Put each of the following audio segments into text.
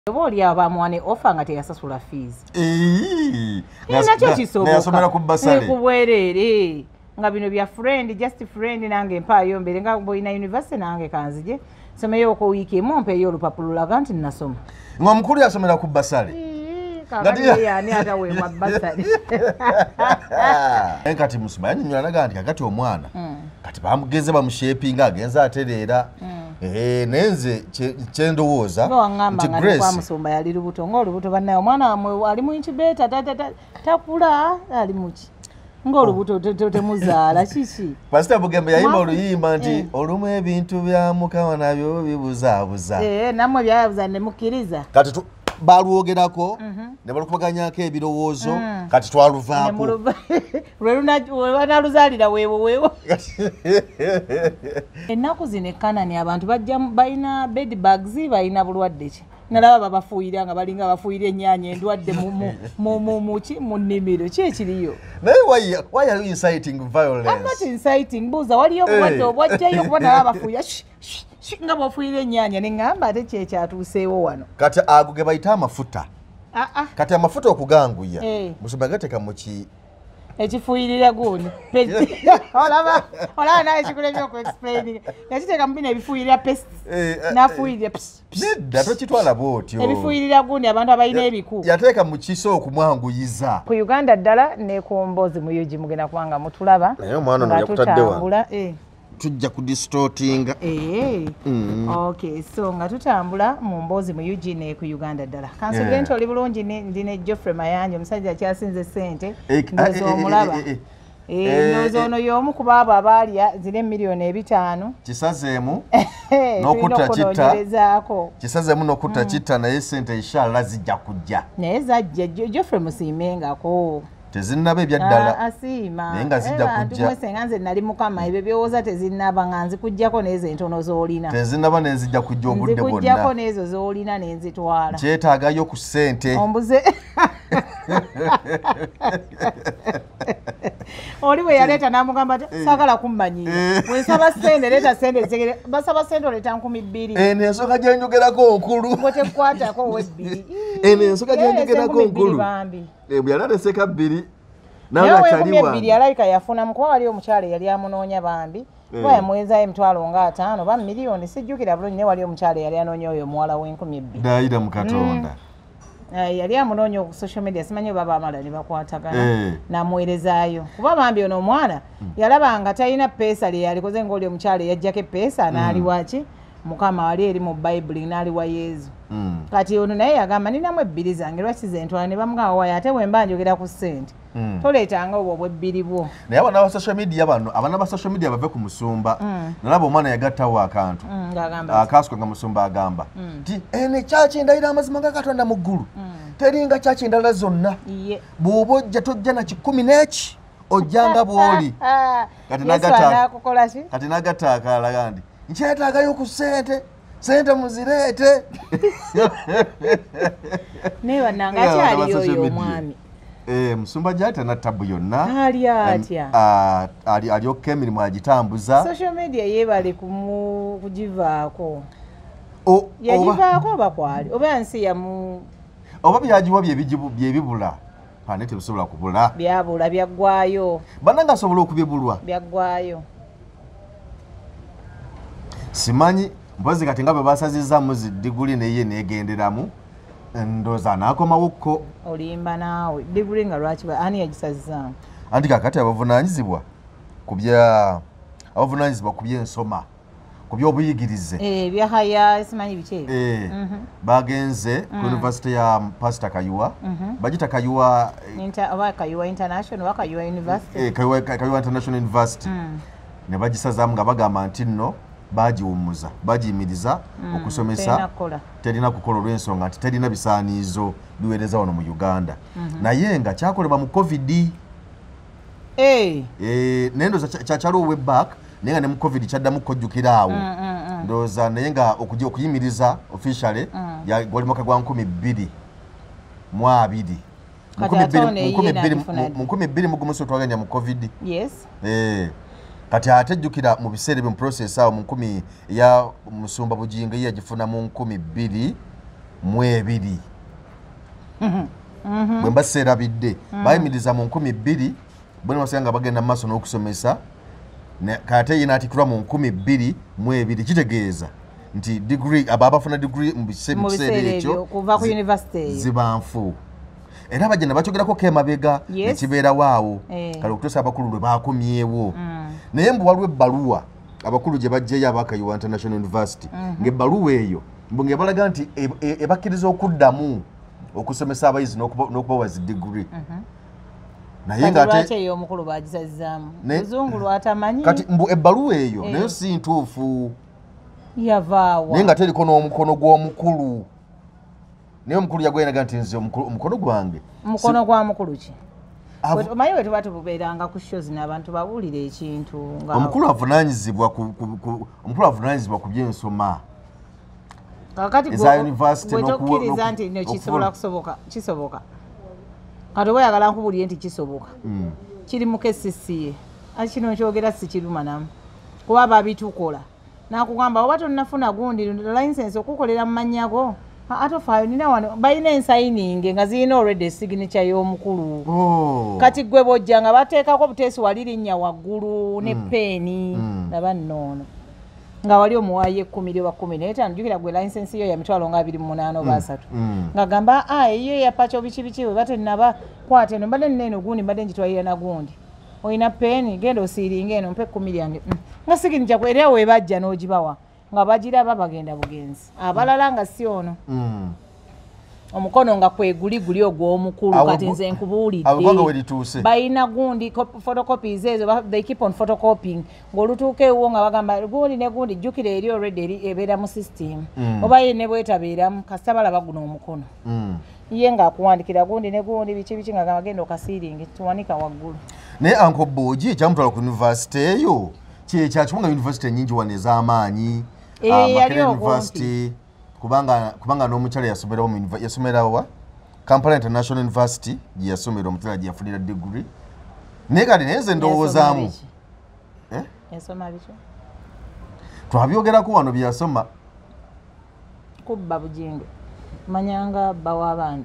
Oli abamwane offer nga teyasasula fees. Nakyo kisoboka. Yasomera ku basale. Kubwerere. Nga bino bya friend, just friend nange mpaayo mbere nga boyina university nange kanzije. Someyo ko wiki emu mpeyo olupapula lulaga nti nasoma. Nga mukulu yasomera ku basale. Ngati yani ata we mu basale. Enkati musuma yannyonnyola naga nti kakati omwana. Kati bamugeze bamushapinga agenza atereera. Nenze kyendowooza nti Grace kwa musumba yali lubuto ng'olubuto bannaye omwana ali mu incubator takula ali muki ng'olubuto temuzaala kiki Pastor Bugembe yayimba oluyimba nti olumu ebintu bya Mukama nabyo bibuzaabuza nammwe byabuza ne mukkiriza kati balwogerako ne balukubaganyako ebirowoozo kati twaluvaako lwenaluzaalira weewo ennaku zino ekkanani abantu bajja balina bed bugs balina bulwadde ki nalaba babafuuyira nga balinga bafuuyira ennyaanya endwadde mu nnimiro ki ekiriyo naye why are you inciting violence? I'm not inciting buuza waliyo obulwadde obwajjayo kuba nalaba bafuuya nga bwafuuyira ennyaanya ne ŋŋamba ate kyekyatuuseewo wano kati ago ge bayita amafuta kati amafuta okuganguya musumba gateeka muki ekifuuyirira guuni olaba naye kikulemye okuexplaining yakiteeka mu bino ebifuuyirira pest nafuuyirira nedda tokitwala bwotyo ebifuuyirira guuni abantu abalina ebiku yateeka mu kiso okumwanguyiza ku Uganda ddala ne ku Mboozi Muyugi mugenda kubanga mutulaba naye omwana ono yakutadde wano tujja kudistortinga okay so nga tutambula mu Mboozi Muyugi ne ku Uganda ddala kansubire nti oli bulungi ndine Geoffrey Mayanja omusajja kyasinze ssente ndoza omulaba ndoza ono y'omu ku baabo abaalya zine miliyoni 5 kisazeemu n'okutta kitta kisazeemu n'okutta kitta naye ssente inshallah zijja kujja naye zajja Geoffrey musiimengako tezinnaba ebyaddala asiima naye nga zijja kujja mwese nga nze nali mukama ebyo byowooza tezinnaba nga nzikugyako n'ezo entono z'olina tezinnaba nenzijja kujja obudde bwonna nzikugyako n'ezo z'olina n'enzitwala kyetaagayo ku ssente ombuze oli bwe yaleeta n'amugamba saagala kummanyiira bwensaba ssente leeta ssente zigere basaba ssente oleeta 2,000 eno ensonga gye njogerako nkulu bwe tekukwatako ow'ebbiri eno ensonga gye njogerako nkulu bwe yalaaleseka 2 nawe akyaliwa 2,000 alabika yafuna mukuba wali omukyala yali amunoonya bambi kuba yamwezayo emitwalo nga 5 ba miliyoni sijjukira bulungi naye wali omukyala yali anoonya oyo omuwala w'2,000 daayira mu Katonda yali amunoonya ku social media simanyi baba amala ne bakwatagana namuweerezaayo kuba bambi ono omwana yalaba nga talina peesa lye yalikoze ng'oli omukyala yajjako epeesa n'ali waki mukama wali eri mu bayibuli n'ali wa Yezu kati ono naye yagamba ninamu 2 zange lwaki zentwala ne bamugamba wayi ate bwe mba njogera ku ssente toleetanga obwo obw'ebbiri bwo naye abaana ba social media bano abaana ba social media bave ku musumba nalaba omwana yagattawo akantu akaasuka nga musumba agamba nti ene kyaki ndayira amazima ga Katonda mu ggulu teringa kyaki endala zonna bw'oba ojja tojja na 10 n'eki ojjanga bw'oli kati nagatta akalaga nti nkyetaagayo ku ssente muzireete naye bannanga akyaliyo oyo omwami musumba gyali tana tabu yonna ali atya alyoka emirimu agitambuza social media yebale kugivaako yagivaako oba kwali oba yansi yamu oba byagiwa byebibula pane tebisobola kubula byabula byaggwayo bannanga asobola okubibulwa byaggwayo simanyi mpozi kati nga bwe basazizzamu diguli neye neegenderamu ndooza naakomawokko olimba naawe diguli nga lwaki ani yagisazizaamu anti kakati abavunaanyizibwa ku by'ensoma ku by'obuyigirize byahaya simanyi biki bagenze ku university ya Pastor Kayuwa bagita Kayuwa oba Kayuwa International oba Kayuwa University Kayuwa International University ne bagisazaamu nga bagamba nti nno bagiwummuza bagiyimiriza okusomesa terina kukola olw'ensonga nti terina bisaaniizo biweereza wano mu Uganda naye nga kyakolebwa mu COVID naye ndooza kyakyaliwo webback naye nga ne mu COVID kyaddamu kukojjukira awo ndooza naye nga okuyimiriza officially gwali mwaka gwa 2020 mu 2020 twagenda mu COVID kati ate jjukira mu biseera byo mu process awo mu 10 ya musumba bujinga yagifuna mu 2000 2 bwe mba serabidde bayimiriza mu 2000 bwe basanga bagenda maaso n'okusomesa kate yina atikirwa mu 2002 kitegeeza nti degree abafuna degree mu biseera ekyo kuva ku university zibanfu era bagenda bachogerako kemabega nekibeera waawo kale okutuusa abakulu lwe bakomyewo naye mbu waliwo ebbaluwa abakulu gye bajjayo abakayiwa International University ng'ebbaluwa eyo mbunge balaga nti ebakkiriza okuddamu okusomesa abayizi n'okubawaza degree naye ngate eyo omukulu bagisazaamu muzungu lwatamanyi kati mbu ebbaluwa eyo nayo si ntuufu yavaawa naye nga teriko n'omukono gw'omukulu naye omukulu yagwendaga nti nze omukono gwange mukono gwa mukulu ki omanyi bwe tuba tubeeranga ku shows n'abantu babuulira ekintu omukulu avunaanyizibwa ku byensoma kakati bwetokkiriza nti no kisobola kisoboka kati oba oyagala nkubuulire nti kisoboka kiri mu KCCA kino kyogera si kiruma namu kuba babitukola nakugamba oba tonnafuna gundi license okukolera mu mannya go atofayo nina wano balina ensayininge nga zirina already signature y'omukulu kati gwe bojja nga bateekako buteesi wali linnya waggulu ne peeni naba nnoono nga wali omuwaayo 10 lyoba 15 njukira gwe license yo ya mitwalo nga 28 oba 3 nga gamba eyo yapacho biki we batennaba kwate no mbadde nneno gundi mbadde njitwalira na gundi oyina peeni genda osiiringa eno mpe 10 lyange nga signature kwera we bajja n'ogibawa nga bagiraba bagenda bugenzi abalala nga si ono omukono nga kweguli ogw'omukulu kati nze nkubuulidde balina gundi photocopies ezo they keep on photocopying ng'olutuuka ewo nga bagamba gundi ne gundi jjukira eri already ebeera mu system oba ye ne bwetabeeramu kasita balaba guno omukono ye ng'akuwandikira gundi ne gundi biki nga bagenda okasiiringi tuwanika waggulu naye Uncle Boji ekyamutwala ku university eyo kyekyakimu nga university nyingi wano ez'amaanyi Makerere University kubanga n'omukyala yasomerawa Kampala International University gye yasomera omukyala gye yafunira degree naye kati naye nze ndowoozaamu yasoma biki twabyogerako wano bye yasoma kubba bujingo manyanga bawa abandi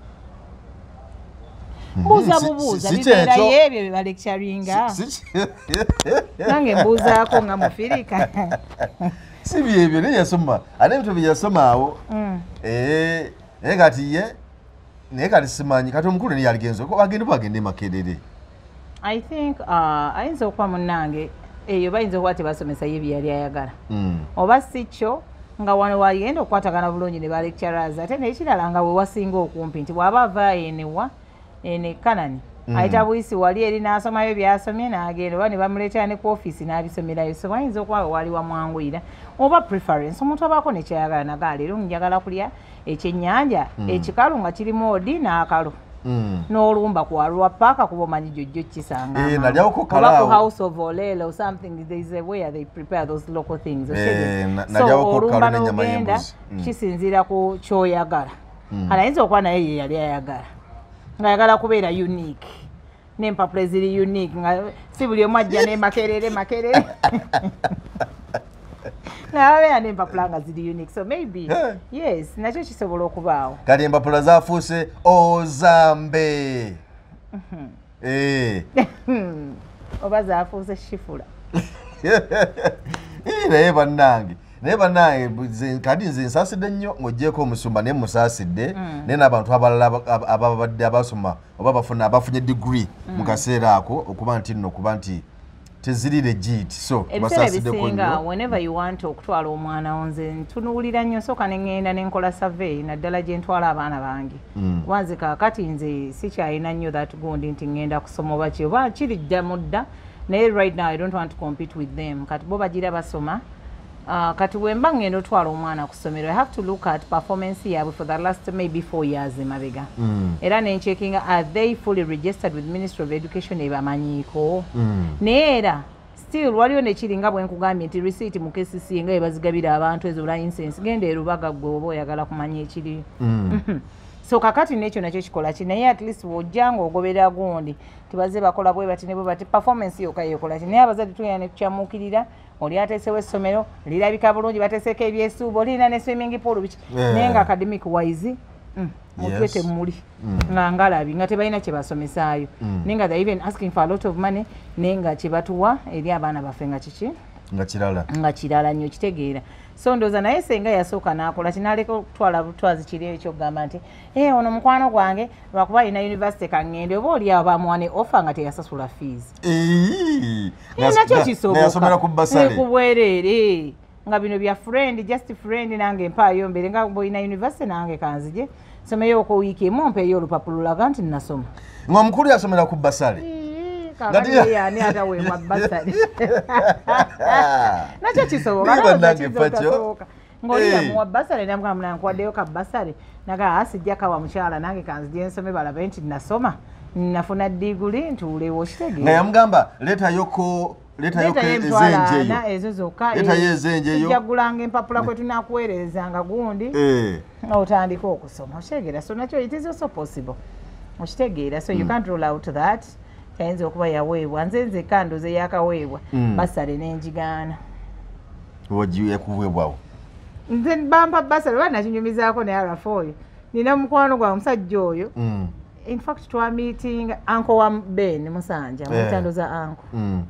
mbuuza bubuuza bibeerayo ebyo bye balecturinga nange mbuuzaako nga mufirika si byebyo naye yasoma ate ebintu bye yasoma awo naye kati simanyi kati omukulu naye yaligenza bagende Makerere I think ayinza okuba munnange eyo bayinza okuba tebasomesa ye bye yali ayagala oba si kyo nga wano wagenda okukwatagana bulungi ne balecturers ate nekirala nga we wasinga okumpi nti bw'aba avaayo enewa ene Kanani ayita buyisi wali eri n'asomayo byasomye n'agenda oba ne bamuleetera ne ku ofiisi n'abisomerayo so bayinza okuba wali wamwanguyira oba preference omuntu abaako nekyayagala nagaa leero njagala kulya ekyennyanja ekikalu nga kirimu odi n'akalu n'olumba kwalwa paaka kuba omanyi jjojjo kisanga oba ku house of Olele or something there is a way they prepare those local things so olumba n'ogenda kisinziira ku kyoyagala ayinza okuba naye ye yali ayagala ngayagala kubeera unique n'empapula eziri unique nga si buli omu ajja ne Makerere nababeera n'empapula nga ziri unique so maybe yes nakyo kisobola okubaawo kati empapula zafuuse ozambe oba zafuuse shifula naye bannange kati nze nsaasidde nnyo ng'oggyeko omusumba naye musaasidde naye n'abantu abalala ababadde abasoma oba abafunye degree mu kaseera ako okuba nti teziri legit so basaasidde nnyo whenever you want okutwala omwana nze ntunuulira nnyo sooka ne ŋŋenda ne nkola survey naddala gye ntwala abaana bange kuba nze kaakati nze sikyalina nnyo that gundi nti ŋŋenda kusoma oba ki oba kiri dda mu dda naye right now I don't want to compete with them kati bo bagira basoma kati wemba ngendo twala omwana ku ssomero I have to look at performance yaabwe for the last maybe 4 years emabega era nencheckinga are they fully registered with Ministry of Education ebamanyiiko naye era still waliyo nekiringa bwe nkugambye nti receipt mu KCCA nga ebazigabira abantu ezo license genda erubaga gwe oba oyagala kumanya ekiri so kakati nekyo nakyo kikola ki naye at least wojjanga ogobera gundi tibaze bakola bwe bati ne bwe bati performance yokka yekola ki naye abazadde tuyina ne tukyamuukirira oli ateesewo essomero lirabika bulungi bateeseko ebyesuubo olina ne swimming pool biki naye nga academic wise mutwe temuli nga ngalabi nga tebalina kye basomesaayo naye nga they even asking for a lot of money naye nga kye batuwa eri abaana baffe nga kiki nga kirala nnyo kitegeera so ndooza naye senga yasooka n'akola kinaaleka okutwala butwazi kiri ekyokugamba nti ono mukwano gwange lwakuba alina university kaŋŋende oba oli awo bamuwa ne offer nga teyasasula fees nakyo kisoboka ku bwereere nga bino bya friend just friend nange mpaayo mbere nga boyina university nange kanzije someyo ko wiiki emu mpeeyo olupapula lulaga nti nasoma ng'omukulu yasomera ku basale yani ata wema basale nakyo kisoboka ng'oli yamuwa basale namugamba nkwaddeyo ka basale naga asijja kawa mukyala nange kanzije nsome balabe nti nasoma nafuna diguli ntuulewo kitegeera nga yamugamba leetayoko ezo zokka ezenjeyo jagulanga empapula kwe tunakuweerezanga gundi otandika okusoma okitegeera so nakyo it is also possible okitegeera so you can't rule out that tayinza okuba yaweebwa nze nzekka ndoze yakaweebwa basale n'enjigaana yakuweebwawo nze bampa basale oba nakinyumizaako naye arafa oyo nina mukwano gwa omusajja oyo in fact twa meeting uncle wa Ben Musanja mutando za uncle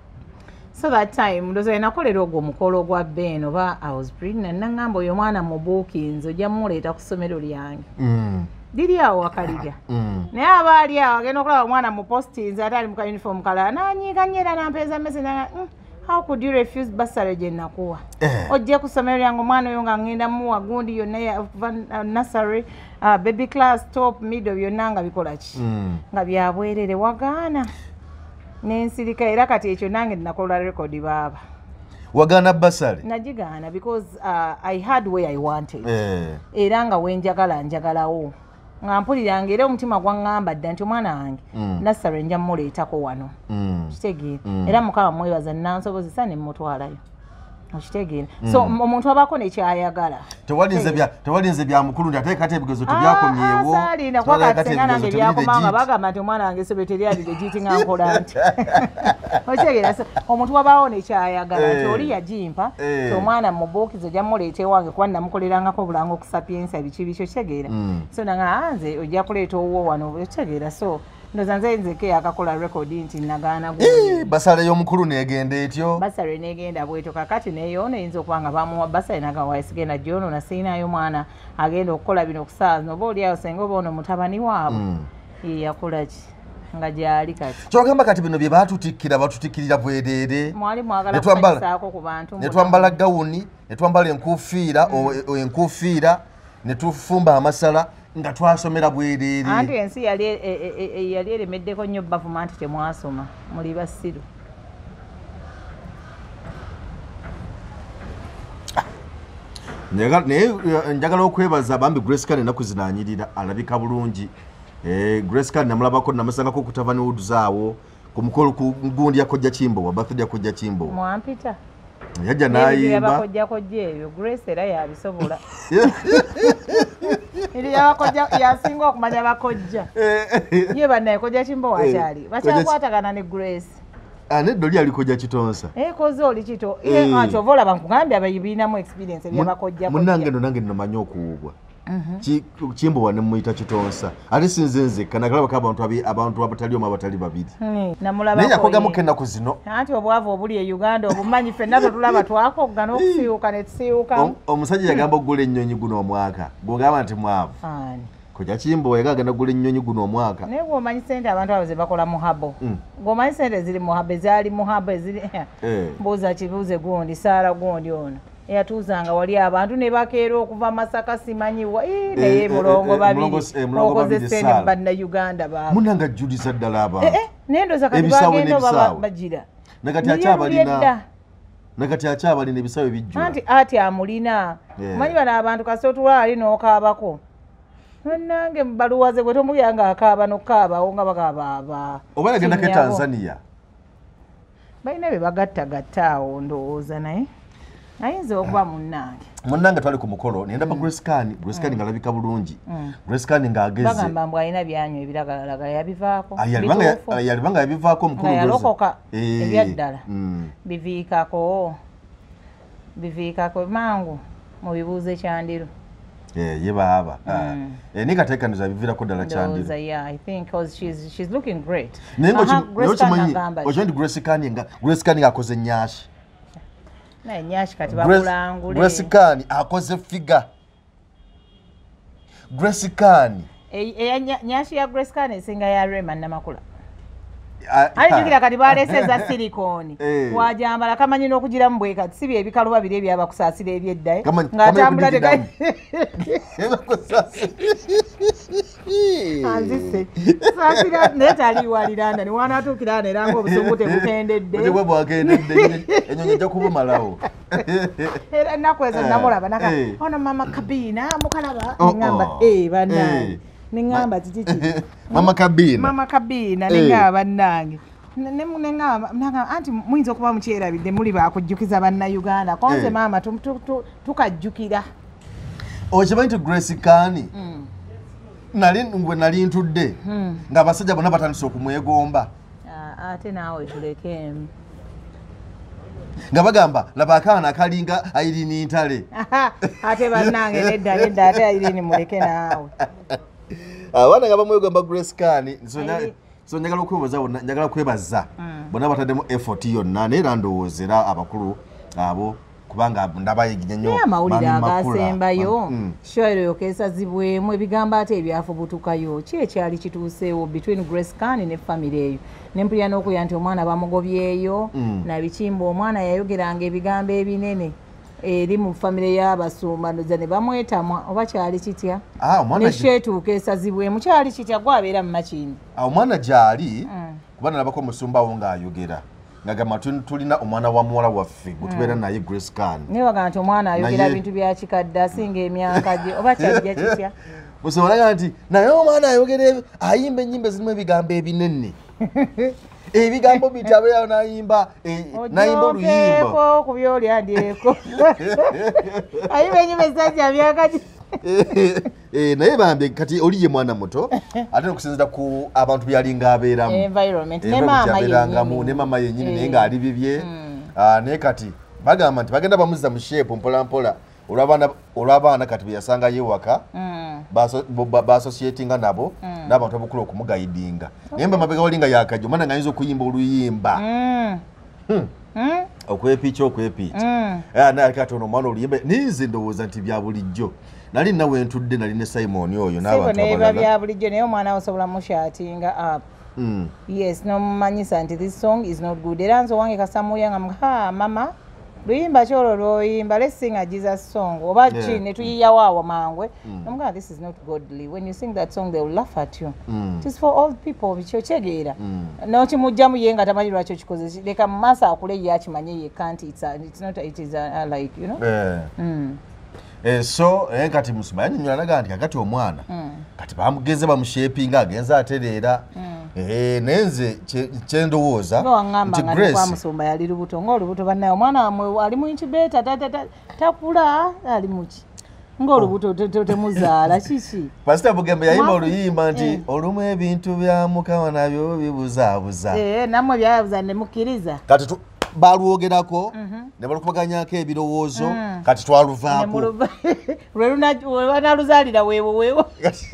so that time ndozo nakolera ogwo mukolo gwa Ben oba I was pregnant nangamba oyo mwana mubuukinzo ojja muleeta ku ssomero lyange diri awo wakalija naye abaali awo agenda okulaba omwana mu postinze ate ali mu ka uniform kalala nanyiiganyera nampeeza message nanga how could you refuse bursary gye nakuwa ojje ku ssomero lyange omwana oyo nga ngenda muwa gundi yonna nursery baby class top middle byonna nga bikola ki nga byabwerere wagaana n'ensirika era kati ekyo nange nakola rekodi baaba wagaana basale nagigaana because I had where I wanted era nga wenjagala njagalawo nga mpuliranga era omutima gwaŋŋamba dda nti omwana wange nassaro nja mmuleetako wano kitegeera era mukama mwebaza nansobozesa ne mmutwalayo okitegeera so omuntu abaako nekyayagala tewalinze bya mukulu nti ate kati ebigezo tebyakomyewo saalina kwakasenga nange byakomanga bagamba nti omwana wange sobe teryalire giti nga nkola nti okitegeera so omuntu wabaawo nekyayagala nti oli yagimpa ti omwana mubuukizo ojja muleeta ewange kuba namukolerangako obulanga okusapiensa biki bikyo kitegeera so nanga nze ojja kuleeta owuwo wano okitegeera so ndoza nze nzeke yakakola rekodi nti nagaana basale y'omukulu negenda etyo basale negenda bweto kakati neyoona eyinza okuba nga bamuwa basale nagawayisigenda gyono nasiinayo mwana agenda okukola bino okusaaza oba oliawo senga oba ono mutabani waabwe yakola ki nga gyali kati kyogamba kati bino bye batutikkirira bwereere mwali mwagala kumanyisaako ku bantu netwambala gawuni netwambala enkuufiira netufumba amasala nga twasomera bwereere anti ensi yali eremeddeko nnyo bavuma nti temwasoma muli basiru naye njagala okwebaza bambi Grace Kane ennaku zinaanyirira alabika bulungi Grace Kane namulabako namusangako ku Tavern Woods awo ku mukolo ku gundi ya Kojja Kimbo wa birthday ya Kojja Kimbo mwampita yajja nayimba kojja eyo Grace era yabisobola ili yasinga okumanya bakojja ye bannaye Kojja Kimbo wakyali bakyakwatagana ne Grace neddo lyali Kojja Kitonsa koze oli kito kyova olaba nkugambye abayibiinamu experience ebyabakojja munnange no nange nnomanyi okuwubwa Kimbo wane muyita Kitonsa ate sinze nzekka nagalabako abantu abatali omu abatali babiri naye yakogamu kennaku zino anti obwavu obuli e Uganda obumanyi ffenna tetulaba twakogga n'okusiiwuka ne tusiiwukamu omusajja yagamba ogula ennyonyi guno omwaka bw'ogamba nti mwavu Kojja Kimbo yagagana gula ennyonyi guno omwaka naye gwomanyi sente abantu abo ze bakola muhabo gwomanyi sente ziri muhabo ezaali muhabo eziri mbuuza kibuuze gundi saara gundi ono eyatuuzanga wali abantu ne bakeera okuva Masaka simanyiwa naye mulongo babiri okoze sente bannayuganda baabo munanga ajjuliza ddala abantu naye ndooza kati bagenda oba bagira nakati akyabalina ebisawe bijjula anti ati amulina manyi bano abantu kasitotula ali n'okaabako nange baluwaze bwe tomuyanga akaaba n'okukaabawo nga bakaaba oba yagendako e Tanzania balina bye bagattagatta awo ndowooza naye ayinza okuba munnange Munnanga twali ku mukolo nenda ba Grace Can ngalabika bulungi. Grace Can ngageze. Bagamba mbu alina byanywa ebiragala yabivaako. Yalibanga yabivaako mukulu Grace. Yalokoka ebyaddala. Biviikako mangu mu bibuuzo Kyandiru. Ye baba. Ni kateekaniza biviirako ddala Kyandiru. Yeah, I think because she's looking great. Grace Can akoze nnyashi. Na nnyashi kati bakulangule. Grace Can akoze figure. Grace Can. Nnyashi ya Grace Can esinga ya Rema Namakula. Alijukira kati baleseza silikoni. Wajambala kamanyi n'okugira mu bwe kati sibi ebikalu babiri ebyabakusaasira ebyeddayo. Ng'atambula tegayi. Anzise. Saasira netali waliranda ni wanatuukira era ng'obusungu tebukendedde. Bwe bwakendedde ennyonyi ejja kubumalawo. Era ennaku ezo namulaba naka ono mama Kabina mukalaba ngamba bannange. Ningamba titi Mama Kabina ningaba bannange nengamba anti muyinza okuba mukyerabidde muli bakujjukiza bannauganda konze maama tukajjukira okimanyi nti Grace Can nali ntudde ng'abasajja bonna batandise okumwegomba ate naawe tulekemu nga bagamba laba akaana akalinga Irene Ntale ate bannange nedda ate Irene muleke naawe abaana nga bamwegomba Grace Can so njagala kwebaza bonna bataddemu effort yonna naye era ndowoozera abakulu abo kubanga ndabayiginya nnyo amawulire agasembayo shoyiro yokeesazibwemu ebigambo ate ebyafubutukayo ki ekyali kituuseewo between Grace Can ne family eyo nempulira n'okulya nti omwana bamugobyeyo nabikimba omwana yayogeranga ebigambo ebinene eri mu family y'abasuumanuza ne bamwetamwa oba kyali kitya ne sheetuuka esazibwemu kyali kitya gwabeera mu Makindi omwana gyali kuba nalabako omusumbawo ng'ayogera ngagamba tulina omwana wa muwala waffe gutubeera naye Grace Can naye bagamba nti omwana ayogera bintu bya kikadde asinga emyaka gye oba kyajja kitya musobolaga nti naye omwana ayogera ayimba ennyimba ezirimu ebigambo ebinene ebigambo bitabeera nayimba oluyimba ku byolyandyeko ayimba ennyimba ezajja myaka gye naye bambe kati oli ye mwana muto ate okusinzira ku abantu byalinga abeeramu ne maama yennyini naye ng'ali bibye naye kati bagamba nti bagenda bamuzza mu sheepu mpolampola olw'abaana kati beyasanga yewaka baasosietinga nabo n'abantu abakulu okumugayidinga naye mba mabega walinga yakajja omwana ng'ayinza okuyimba oluyimba okwepiica naye kati ono omwana oluyimba ninze ndowooza nti bya bulijjo nali nawe ntudde nali ne Simon oyo n'abantu abalala bya bulijjo naye omwana osobola mushatinga up yes nomumanyisa nti this song is not good era nze owange kasamuya nga mama luyimba kyolwo lwoyimba let's sing a Jesus song oba ki ne tuyiyawo mangwe nomugamba this is not godly when you sing that song they will laugh at you it is for old people bikyo kyegeera n'okimugjamu ye nga tamanyi lwaki okikoze leka mu maaso akule ye akimanye yekka nti it is like you know so kati musuma yannyonnyola naga nti kakati omwana kati bamugeze bamushepinga agenza atereera nenze kyendowooza nti Grace musumba yali lubuto ng'olubuto bannaye omwana ali mu incubator takula ali muki ng'olubuto temuzaala kiki Pastor Bugembe yayimba oluyimba nti olumu ebintu bya Mukama nabyo bibuzaabuza nammwe byabuza ne mukkiriza kati balwogerako ne balukubaganyako ebirowoozo kati twaluvaako lwenaluzaalira weewo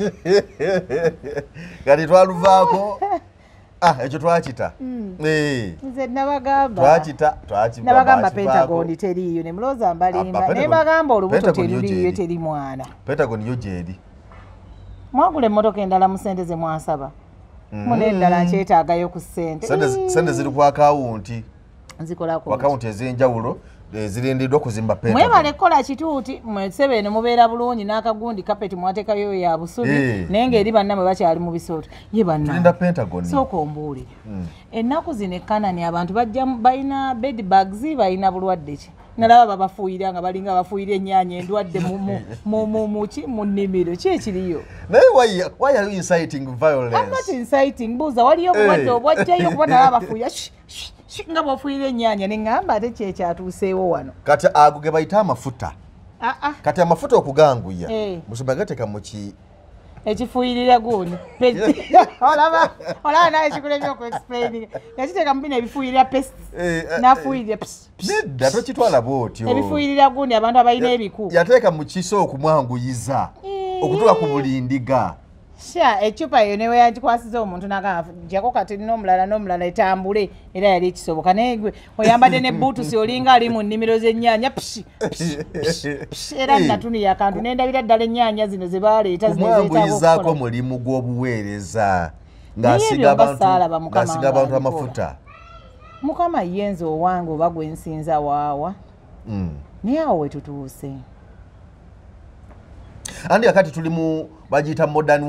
kati twaluvaako ekyo twakita nze nabagamba twakita Pentagon teriiyo ne mulooza mbalimba naye bagamba olubuto teruliiyo teri mwana Pentagon yo gyeri mwagula emmotoka endala mu ssente ze mwasaba mune endala nkyetaagayo ku ssente sente ziri ku akawunti zikolako akawunti ez'enjawulo zirindiddwa okuzimba Pentagon mwebale kukola kituuti mwesebe eno mubeera bulungi n'akagundi kapeti mwateekayo ya busubi naye ng'eri bannamwe bakyali mu bisooto ye tulinda Pentagon sooka ombuulire ennaku zino ekkanani abantu balina bed bugs balina bulwadde ki nalaba babafuuyira nga balinga bafuuyira ennyaanya endwadde mu nnimiro ki ekiriyo naye why are you inciting violence? I'm not inciting buuza waliyo obulwadde obwajjayo okuba nalaba bafuuyira nga bw'ofuuyira ennyaanya ne ŋŋamba ate kyekyatuuseewo wano kati ago ge bayita amafuta kati amafuta okuganguya musumba gateka muki ekifuuyirira guuni olaba naye kikulebya okuexplaining yakiteeka mubina ebifuuyirira pest nafuuyirira nedda tokitwala bwotyo ebifuuyirira guuni abantu abalina ebiku yateeka mu kiso okumwanguyiza okutuuka ku bulindiga sha ecupa eyo newe yagikwasiza omuntu nagajjako kati n'omulala etambule era yali ekisoboka naye oyambadde ne buutusi olinga ali mu nnimiro z'ennyaanya era natunira akantu nendabira ddala ennyaanya zino ze baleeta kumwanguyizaako mulimu gw'obuweereza ng'asiga abantu amafuta mukama yenze owange oba gwe nsinza waawa naye awo we tutuuse andi akati tuli mu bagiyita modern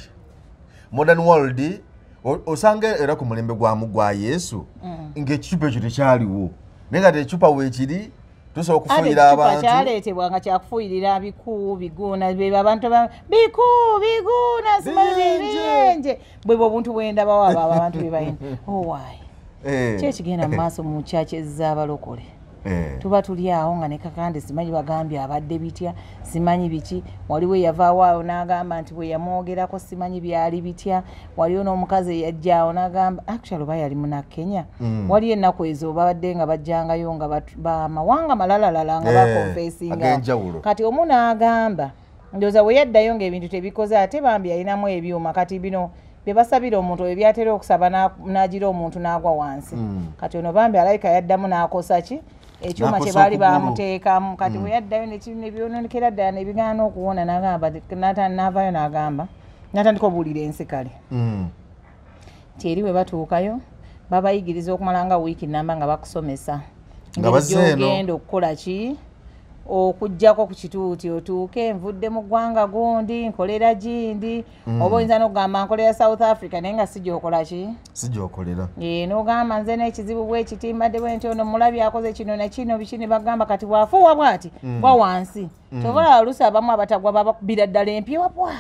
world osanga era ku mulembe gwa Yesu ng'ekicupa ekyo tekyaliwo naye nga tekicupa weekiri tusobola okufuuyira abantu kyaleetebwa nga kyakufuuyirira biku biguuna abantu biguuna simabirenje bwe obuntu bwendaba waaba abantu bwe balina owaayi kyekigenda mu maaso mu kyaki ez'abalokole tuba tuli awo nga ne kakande simanyi bagambye abadde bitya simanyi biki waliwo yavaawo n'agamba nti bwe yamwogerako simanyi byali bitya waliwo n'omukazi eyajjaawo n'agamba actually oba yali muna Kenya waliyo ennaku ezo babadde nga bajjangayo nga bamawanga malalalala nga bakonfesinga kati omu n'agamba ndowooza bwe yaddayo ng'ebintu tebikoze ate bambi alinamu ebyuma kati bino bye basabira omuntu oyo byatera okusaba n'agira omuntu n'agwa wansi kati ono bambi alayika yaddamu n'akosa ki ekyuma kye baali bamuteekamu kati bwe yaddayo nebyononekera ddala nebigaana okuwona n'agamba n'avaayo n'agamba n'atandika obuwulira ensi kale nti eri bwe batuukayo babayigiriza okumala nga wiiki namba nga bakusomesa ngerigyogenda okukola ki okujjako ku kituuti otuuke nvudde mu ggwanga gundi nkolera gindi oba oyinza n'okugamba nkolera South Africa naye nga sijookola ki sijookolera n'ogamba nze n'ekizibu bwekiti mbadde bwenti ono mulabi akoze kino nekino biki ne bagamba kati bwafuuwa bwati bwa wansi tobalaba oluusi abamu abatagwa babakubira ddala empyewapwa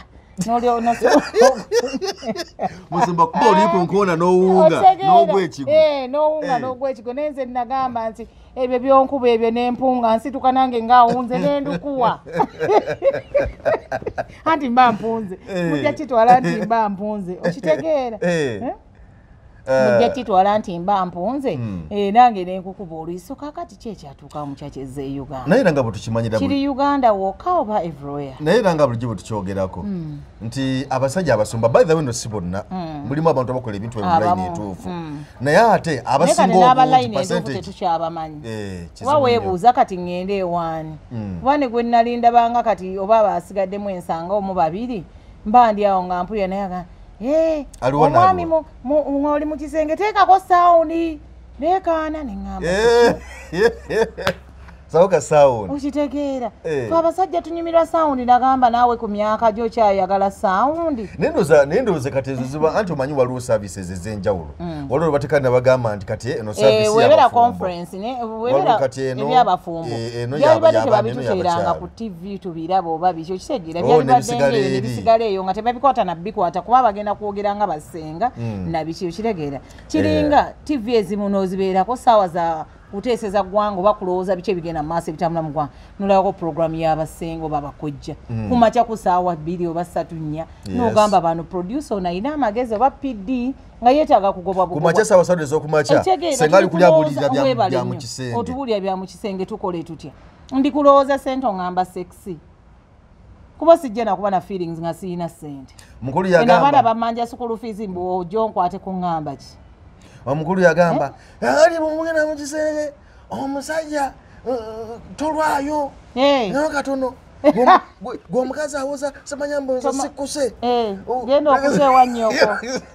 musumba kuba oliko nkoona n'owunga n'ogwekigo n'owunga n'ogwekigo naye nze nagamba nti ebyo byonkuba ebyo n'empunga nsituka nange ng'awunze n'endukuwa anti mba mpunze mujja kitwala nti mba mpunze okitegeera mujja kitwala nti mba mpunze nange nenkukuba olwiso kakati kyekyatuuka mu kyakeze Uganda naye era nga bwe tukimanyira kiri Uganda wokka oba everywhere naye era nga bulijjo bwe tukyogerako nti abasajja abasumba by the way no si bonna mulimu abantu abakola ebintu ebilayini entuufu naye ate abasinga obungi percentage tetukyabamanyi kuba weebuuza kati ŋŋende ewaani kuba ne gwe nalindabanga kati oba basigaddemu ensanga omu babiri mba ndi awo nga mpulira naye aga omwami oli mu kisenge teekako sawundi neekaana neŋŋamba sawuka sawundi okitegeera fe abasajja tunyumirwa sawundi nagamba naawe ku myaka gyo kyayagala sawundi naye ndowooza kati ezo ziba anti omanyi waliwo services ez'enjawulo waliwo batekani nabagamba nti kati eno webera conference ebyabafumbo byali badde tebabituteeranga ku TV tubiraba oba biki okitegeera byali badde nebisigala eyo nga tebabikwata nabikwata kuba bagenda kwogera nga basenga nabiki okitegeera kiringa TV ezimu n'ozibeerako saawa za kuteeseza ggwanga oba kulowooza biki ebigenda mu maaso ebitambula mu ggwanga nolabako puroguramu y'abasenga oba abakojja kumakya ku saawa 2 oba 3 n'ogamba bano producer ono ayina amagezi oba PD nga yeetaaga kugobwa kumakya saawa 3 ez'okumakya senga ali kulya buulirira bya mu kisenge otubuulira bya mu kisenge tukole tutya ndikulowooza sente oŋŋamba sexy kuba sijja nakuba na feelings nga siyina sente mukulu yagamba abaana bamanja school fees mbu ojo nkwate ku ŋŋamba ki omukulu yagamba ali mumugenda mu kisenge omusajja tolwayo nayo katono gwomukazi awoza samanyamboza sikuse genda okuza ewa nnyoko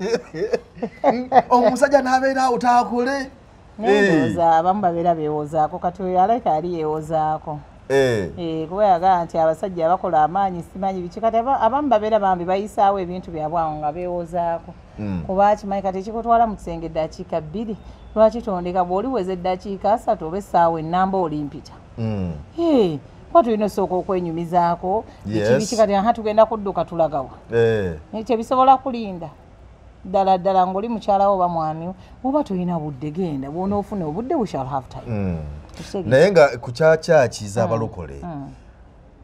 omusajja n'abeera awo taakole nendoza abamu babeera beewozaako kati oyo aleka ali yeewozaako kuba yagamba nti abasajja abakola amaanyi simanyi biki kati abamu babeera bambi bayisaawo ebintu byabwe awo nga beewozaako kuba kimanyi kati ekikutwala mu kisenge eddakiika 2 lwaki tondeka bw'oliweza eddakiika 3 oba essaawa ennamba olimpita kuba tulina osooka okwenyumizaako biki kati aha tugenda kudduka tulagawa kyebisobola kulinda ddala ddala ng'oli mukyalawo oba mwami oba tulina budde genda bw'onoofuna obudde we shall have time naye nga ku kyakyakiza abalokole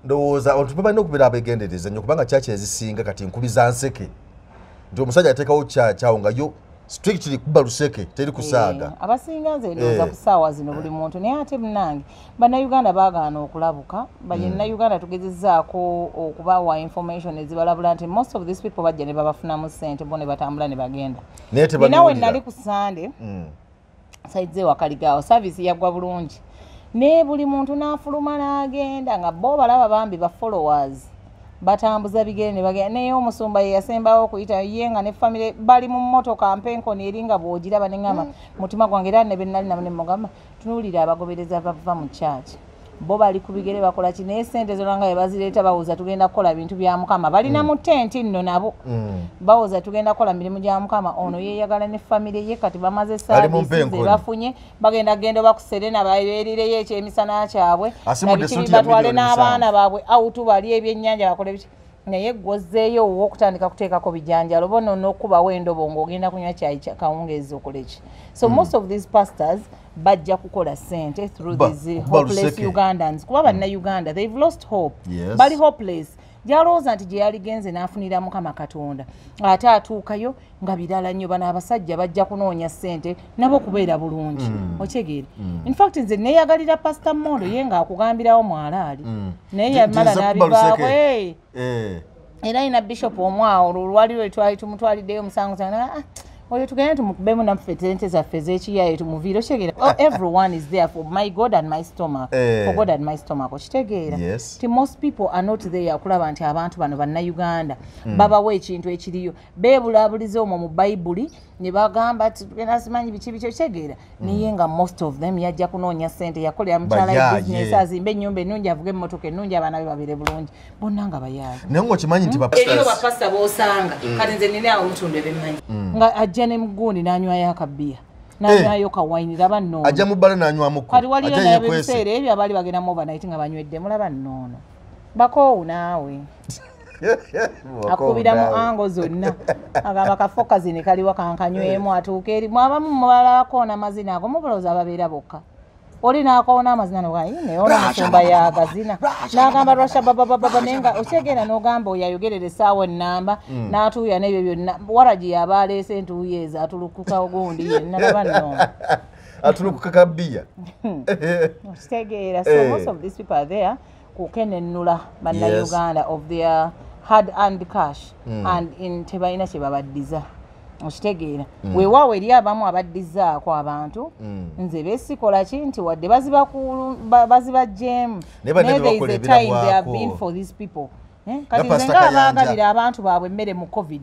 ndowooza abantu balina okubeera abeegendereza nnyo kubanga church ezisinga kati nkubiza nseke nti omusajja ateekawo church awo nga yo strictly kuba luseke teri kusaaga abasinga nze ndowooza ku ssaawa zino buli muntu naye ate munange bannayuganda baagaana okulabuka bannayuganda tugezezzaako okubawa information ezibalabula nti most of these people bajja ne babafunamu ssente bo ne batambula ne bagenda nawe nali ku Sande saize wakaligaawo service yaggwa bulungi ne buli muntu n'afuluma n'agenda nga bo balaba bambi ba followers batambuza bigende bagenda naye omusumba ye yasembawo okuyita ye nga ne family bali mu mmotoka mpenkoni eringa bw'ogiraba ne ngamba mutima gwange era ne bennali nabo ne mugamba tunuulira abagobereza bava mu church bo bali ku bigere bakola ki naye ssente zolanga ye bazireeta bawuza tugenda kukola bintu bya Mukama balina mu tenti nno nabo bawuza tugenda kukola mirimu gya Mukama ono yeeyagala ne family ye kati bamaze service bafunye bagenda gendo bakuserena babeerireyo ekyemisana kyabwe batwale n'abaana baabwe awutu bali ebyennyanja bakole biki naye gwozeeyo ow'okutandika kuteekako bijanjalo bono n'okubawo endobo ng'ogenda kunywa kyayi kawungeezi okoleki so most of these pastors bajja kukola sente through these hopeless Ugandans kuba bannayuganda they've lost hope bali hopeless gyalowooza nti gye yaligenze n'afunira Mukama Katonda ate atuukayo nga birala nnyo bano abasajja bajja kunoonya ssente nabo kubeera bulungi okyegeera in fact nze neeyagalira Pastor Mondo ye ng'akugambirawo mwalaali naye yamala n'abivaako era ayina Bishop omwawo lwali lwe twali tumutwaliddeyo omusango oyo tugende tumukubemu naffe ssente zaffe ez'ekiyayo tumuviire okitegeera everyone is there for my God and my stomach for God and my stomach okitegeera ti most people are not there okulaba nti abantu bano bannayuganda babawo ekintu ekiriyo beebulaabuliza omwo mu bayibuli ne bagamba tugenda simanyi biki okitegeera naye nga most of them yajja kunoonya ssente yakolera mukyala business azimbe ennyumba ennungi avuga emmotoka ennungi abaana be babeere bulungi bonna nga bayaazi naye ng'okimanyi nti eriyo bapasita boosanga kati nze nina awo mutundu ebimmanyi nga ajja ne mugundi n'anywayo akabbiya n'anywayo kawayini laba nnoono ajja mu bbala n'anywamuko kati waliyo n'ebiseera ebyo abaali bagenda mu overnight nga banywedde mulaba nnoono bakoowu naawe akubira mu ango zonna agamba kafokazi ne kaliwa kankanywemu atuuka eri mwabamu mubalabako n'amazina ago mubulooza ababeera bokka oli n'akoona amazina naye ono musumba yagazina n'agamba lwasha babababa naye nga okyegenda n'ogamba oyo ayogerera essaawa ennamba n'atuuya n'ebyo byonna waragi yaba aleese entuuyo ezo atulukuka ogundi yenna laba nnoono atulukuka kabbiya okitegeera so most of these people are there kukenennula bannayuganda of their hard earned cash and in tebalina kye babaddiza okitegeera weewaawo eri abamu abaddizaako abantu nze beesikola ki nti wadde baziba jeemu naye there is a time they have been for these people kati nze nga abaagabira abantu baabwe emmere mu covid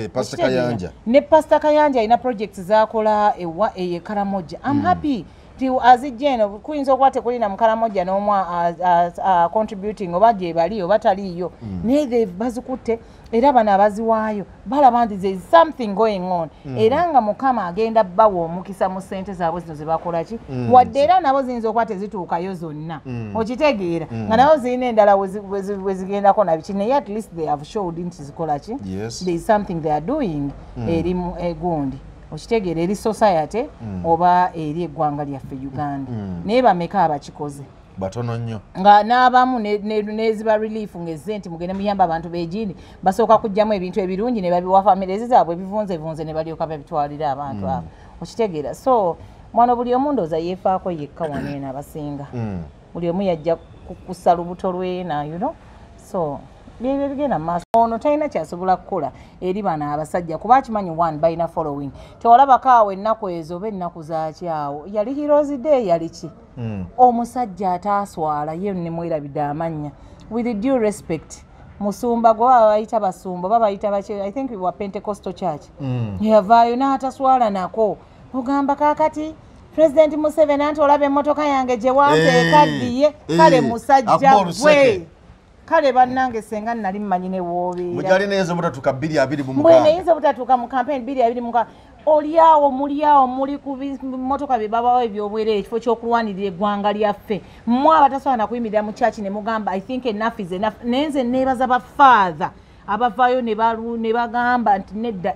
ne Pastor Kayanja alina projects z'akola ewa eyo Karamoja I'm happy azijja eno kuyinza okuba tekulina mu Karamoja n'omwa contributing oba gye bali oba taliiyo naye bazikutte era bano abaziwaayo balaba nti there is something going on era nga Mukama agenda bawa omukisa mu ssente zaabwe zino ze bakola ki wadde era nabo ziyinza okuba tezituukayo zonna okitegeera nga nabo zirina endala we zigendako nabiki naye at least they have showed nti zikola ki there is something they are doing eri egundi okitegeera eri society oba eri eggwanga lyaffe Uganda naye bameka abakikoze batono nnyo nga n'abamu neziba relief ngezze nti mugende muyamba abantu b'egindi basooka kujjamu ebintu ebirungi ne babiwa families zaabwe ebivunzevunze ne balyoka babitwalira abantu abo okitegeera so mwana buli omu ndooza yeefaako yekka waneena abasinga buli omu yajja kukussa lubuto lwena you know so byebyo bigenda maaso ono talina kyasobola kukola eri bano abasajja kuba kimanyi one balina following tewalabako awo ennaku ezo oba ennaku zakyawo yali Heroes Day yali ki omusajja ataaswala ye nemwerabidde amannya with due respect musumba gwe baba bayita basumba baba bayita baki I think we were Pentecostal church yavaayo n'ataswala nako ogamba kakati President Museveni anti olaba emmotoka yange gye wampeeka ddiye kale musajja gwe kale bannange senga nali mmanyi ne woobeera mujali nezo butatuka 220 mu mukaaga nezo butatuka mu campaign 220 mu mukaaga oliawo muli ku motoka bebabawo ebyobwere ekifo ky'okulwanirira eggwanga lyaffe mmwe abatasobola kuyimirira mu church ne mugamba I think enough is enough nenze neebaza bafather abavaayo ne bagamba nti nedda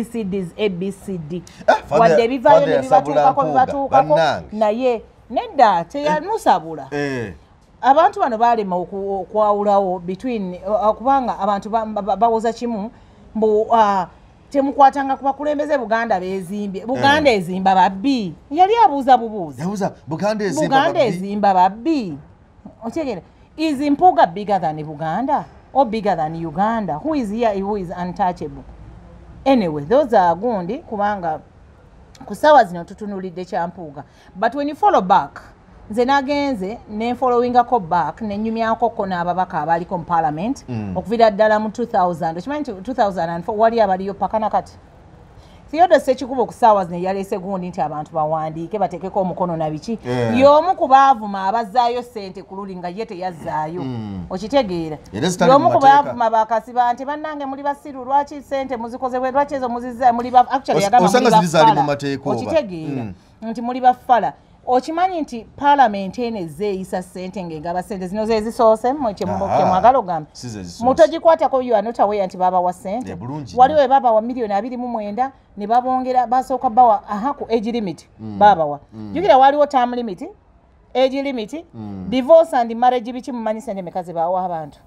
ABCD wadde ebivaayo ne bibatuukako naye nedda teyamusabula abantu bano balema okwawulawo between kubanga abantu bawoza kimu mbu temukwatanga ku bakulembeze Buganda bezimbye Buganda ezimba babbi yali abuuza bubuuza Buganda ezimba babbi otegera is Mpuga bigger than Buganda or bigger than Uganda? Who is here who is untouchable? Anyway, those are gundi kubanga kusawa zino tutunulidde kya Mpuga. But when you follow back, nze nagenze ne followingako back ne nyumyako ko n'ababaka abaliko mu parliament okuvira ddala mu 2000. Okimanyi 2004 wali abaliyo pakana kati. Theodore Ssekikubo kusawa zino yalese gundi nti abantu bawandiike batekeko omukono na biki. Y'omu ku baavuma abazaayo ssente ku luli nga ye teyazzaayo. Okitegeera. Y'omu ku baavuma bakasiba nti bannange muli basiru lwaki ssente muzikoze bwe lwaki ezo muzizza muli ba actually yagamba muli bafala. Okitegeera nti muli bafala. Okimanyi nti parliament ene zeeyisa ssente ng'egaba ssente zino ze zisoose mwagala ogambe mutogikwatako you are not aware nti babawa ssente waliwo we babawa miliyoni 29 ne babongera basooka bawa ku age limit babawa jukira waliwo term limit age limit divorce and marriage biki mumanyi ssente meka ze bawa abantu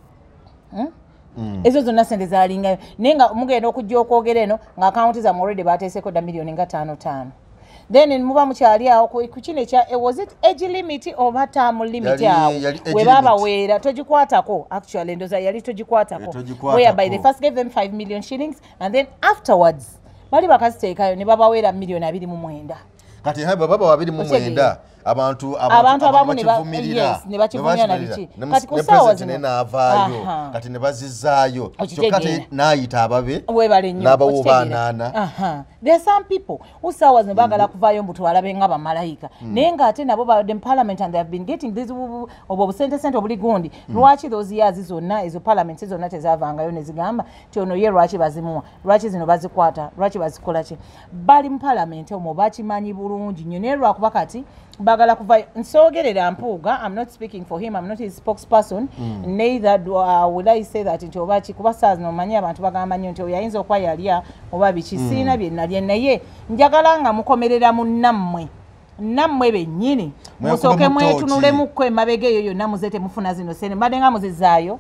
ezo zonna ssente zaalingayo naye nga mugenda okujja okwogera eno nga akaunti zammwe already bateeseko dda miliyoni nga 5. Then muba mukyali awo ku kino ekya was it age limit oba term limit awo we baba weera togikwatako actually ndoza yali togikwatako whereby they first gave them 5 million shillings and then afterwards bali bakaziteekayo ne baba weera miliyoni 29 kati haba baba 29 abantu abamu ne bakivumira na biki kati kusawa zino n'avaayo kati ne bazizaayo kati naayita ababe webale nnyo n'abawo baanaana. There are some people who sawa zino baagala kuvaayo mbu twalabe nga bamalayika naye ng'ate nabo badde mu parliament and they have been getting this obwo busente obuli gundi lwaki those years zonna ezo parliament zonna tezaavangayo ne zigamba ti ono ye lwaki bazimuwa lwaki zino bazikwata lwaki bazikola ki bali mu parliament omwo bakimanyi bulungi nnyo naye lwakuba kati bagala kuva nsogerera Mpuga. I'm not speaking for him, I'm not his spokesperson. Neither will I say that nti oba kikuba saazi nomanyi abantu bagamba nnyo nti oyinza okwa yalya oba biki siina bye nalye naye njagala nga mukomerera mu nammwe bennyini musooke mwetunulemu emabega eyo yonna muze temufuna zino sente mbadde nga muzizaayo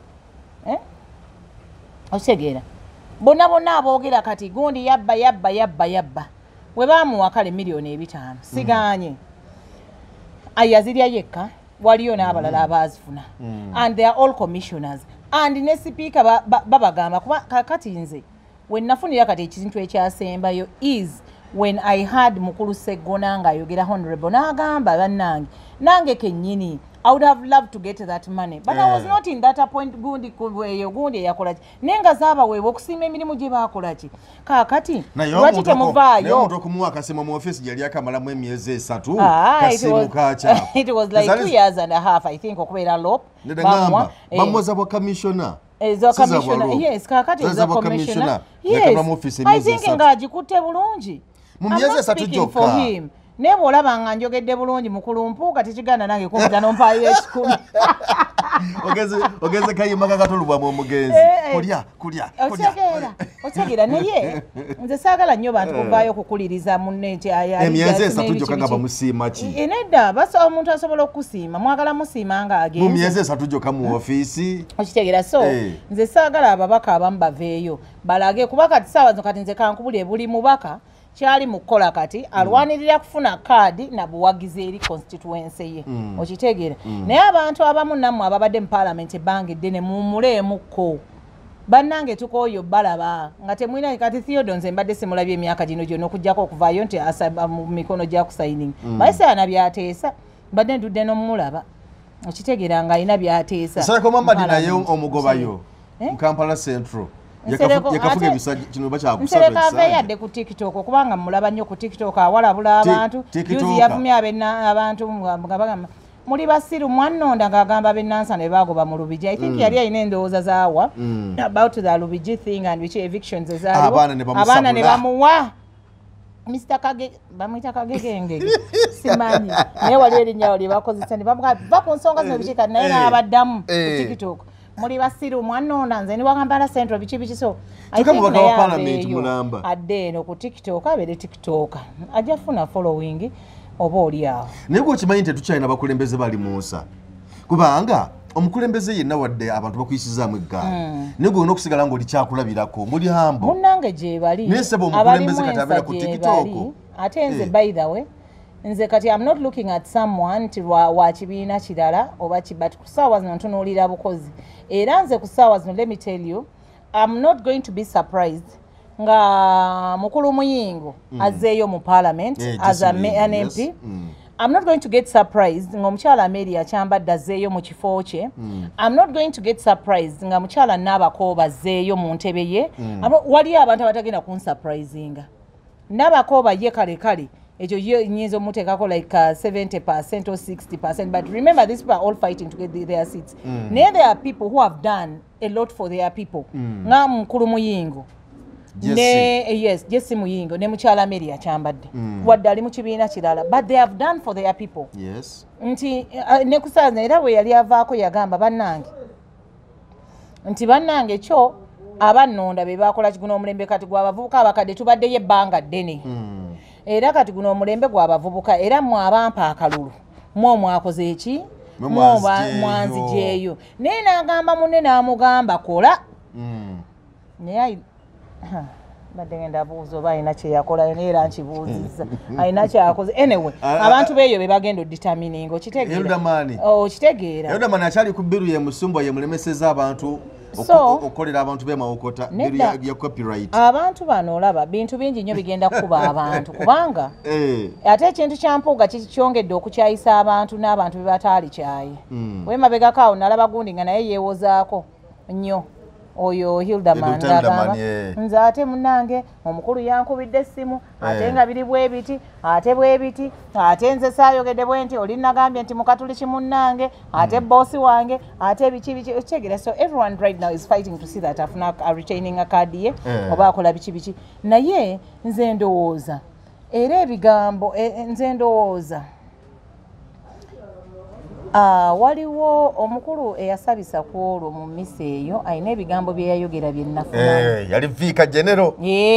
okitegeera bonna aboogera kati gundi yabba we baamuwa kale miliyoni 5 siganye ayazirya yekka waliyo n'abalala abazifuna and they are all commissioners and ne speaker babagamba kuba kakati nze when nafunira kati ekintu ekyasembayo is when I had Mukulu Sseggona ng'ayogera honorable n'agamba bannange nange kennyini I would have loved to get that money but I was not in that point gundi yakola ki nenga zaaba wewe okusiima emirimu gye baakola ki kakati lwaki temuvaayo omuntu okumuwa akasimu mu office gyali akamalamu emyezi 3 kasimu kacha it was like 2 years and a half I think okubeera lop bamuza bwa commissioner ezo commissioner yes kakati ezo commissioner yes I think ng'agikutte bulungi mu myezi 3 gyokka ne bw'olaba nga njogedde bulungi Mukulu Mpuuga tekiganda nange kumputa n'ompaayo 10 ogeze kayimba kakatolubwamu omugenzi kulya otegeera naye nze saagala nnyo bantu kuvaayo okukuliriza munne nti emyezi 3 gyokka nga bamusiima ki nedda omuntu asobola okusiima mwagala musiima nga agenze mu myezi 3 gyokka mu ofiisi okitegeera so nze saagala ababaka abamu baveeyo balage kuba kati saawa zino kati nze kankubulye buli mubaka kyali mukola kati alwanirira kufuna kaadi na buwagizi eri constituency ye okitegeera naye abantu abamu nammwe ababadde mu parliament bangedde ne mumuleemuko bannange tukooyo balaba nga temwina kati Theodore nze mbadde simulabye emyaka gino gyonna okujjako okuvaayo nti mu mikono gya kusayining bayisaana byateesa mbadde ndudde n'omulaba okitegeera nga alina byateesa Sereko Mamadi naye omugobayo mu Kampala Central yakafuga ebisajja kino bakyakusaba ekisajja yadde ku TikTok okubanga mulaba nnyo ku TikTok awalabula abantu yuzi yavumye abantu nga bagamba muli basiru mwannonda ng'agamba b'ennansana be baagoba mu Lubigi. I think yali alina endowooza zaawa about the Lubigi thing and which evictions ezaaliwo abaana ne bamuwa Mr. Kage bamwita Kagegenge simanyi naye wali erinnya lye bakozesa ne bamuga ku nsonga zino bikika naye n'abaddamu ku TikTok muli basiru mwannonda nze ni Kampala Central biki so I think wa parliament mulamba adde eno ku TikTok abere TikTok ajja funa following oba oli awo naye gwe okimanyi nti tetukyalina bakulembeze bali mu nsa kubanga omukulembeze yenna wadde abantu bakuyisizaamu eggaali naye gwe olina okusigala ng'oli kyakulabirako muli hambo munnange gye bali naye sebo omukulembeze kati abeera ku tikitooko ate nze by the way nze kati I'm not looking at someone nti wa kibiina kirala oba but ku ssaawa zino ntunuulira bukozi era nze ku ssaawa zino let me tell you I'm not going to be surprised nga mukulu muyingo azzeeyo mu parliament as an MP I'm not going to get surprised nga mukyala Amelia kyambadde azzeeyo mu kifo kye I'm not going to get surprised nga mukyala Nabakooba azzeeyo mu ntebe ye waliyo abantu abatagenda kunsurprisinga Nabakooba ye kale ekyo ye nyinza omuteekako like 70% or 60% but remember these people are all fighting to get their seats naye there are people who have done a lot for their people nga mukulu muyingo Jesse Muyingo ne mukyala Amelia kyambadde wadde ali mu kibiina kirala but they have done for their people nti ne kusaaza era bwe yali avaako yagamba bannange kyo abannonda be bakola kiguno omulembe kati gw'abavubuka abakadde tubaddeyo ebbanga ddene era kati guno omulembe gw'abavubuka era mwe abampa akalulu mwe mwakoze eki mwanzijeeyo naye n'agamba munne n'amugamba kola naye badde ngenda buuza oba alina kyeyakola era nkibuuzizza alina kyakoze anyway abantu beeyo be bagenda oditamininga okitegeera Eldamani akyali ku bbiru ye musumbwa ye mulemeseza abantu okukolera abantu b'emawokota bbiru ya copyright abantu bano olaba bintu bingi nnyo bigenda kukuba abantu kubanga ate ekintu kya mpuuga kikyongedde okukyayisa abantu n'abantu be bataali kyayi wemabegako awo nalaba gundi nga naye yeewozaako nnyo oyo Hildaman ngagamba nze ate munnange omukulu yankubidde essimu ate nga biri bwe biti ate bwe biti ate nze saayogedde bwe nti oli nagambye nti mukatuli kimunnange ate boosi wange ate biki okyegera so everyone right now is fighting to see that afuna retaining a card ye oba akola biki naye nze ndowooza era ebigambo nze ndowooza waliwo omukulu eyasabisa ku olwo mu mmisa eyo alina ebigambo bye yayogera bye nnafunamu yali viika genero